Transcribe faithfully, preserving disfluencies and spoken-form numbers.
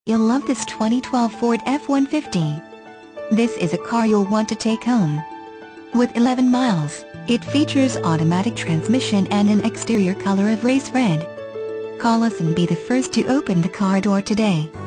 You'll love this twenty twelve Ford F one fifty. This is a car you'll want to take home. With eleven miles, it features automatic transmission and an exterior color of race red. Call us and be the first to open the car door today.